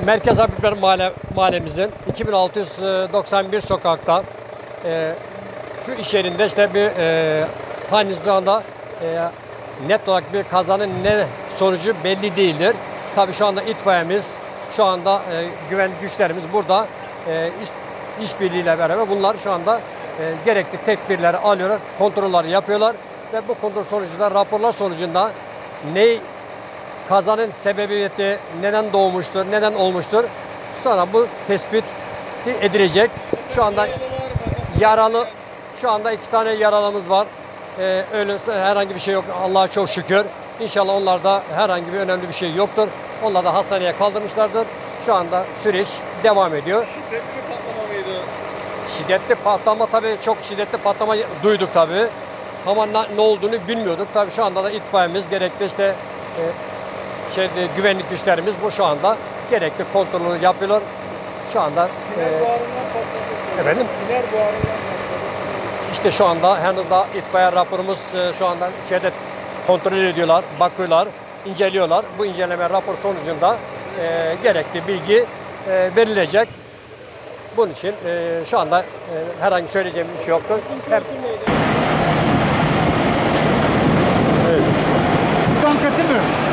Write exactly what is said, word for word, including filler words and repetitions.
Merkez Habibler Mahalle, mahallemizin iki bin altı yüz doksan bir sokakta e, şu iş yerinde işte bir e, hani şu anda e, net olarak bir kazanın ne sonucu belli değildir. Tabii şu anda itfaiyemiz, şu anda e, güvenlik güçlerimiz burada e, iş, işbirliğiyle beraber bunlar şu anda e, gerekli tedbirleri alıyorlar, kontrolleri yapıyorlar ve bu kontrol sonucunda, raporlar sonucunda ne kazanın sebebiyeti neden doğmuştur, neden olmuştur, sonra bu tespit edilecek. Şu anda yaralı, şu anda iki tane yaralımız var. Ee, öyle herhangi bir şey yok. Allah'a çok şükür. İnşallah onlarda herhangi bir önemli bir şey yoktur. Onlar da hastaneye kaldırmışlardır. Şu anda süreç devam ediyor. Şiddetli patlama mıydı? Şiddetli patlama, tabii çok şiddetli patlama duyduk tabii. Ama ne, ne olduğunu bilmiyorduk. Tabii şu anda da itfaiyemiz, gerekli işte e, şey, güvenlik güçlerimiz bu şu anda gerekli kontrolünü yapıyorlar. Şu anda İner e, buharından patladı. efendim? İner buharından patladı. İşte şu anda henüz daha itfaiye raporumuz e, şu anda şeyde kontrol ediyorlar, bakıyorlar, inceliyorlar. Bu inceleme rapor sonucunda e, gerekli bilgi e, verilecek. Bunun için e, şu anda e, herhangi söyleyeceğimiz bir şey yoktur. Hem... Evet. Tam katılmıyorum.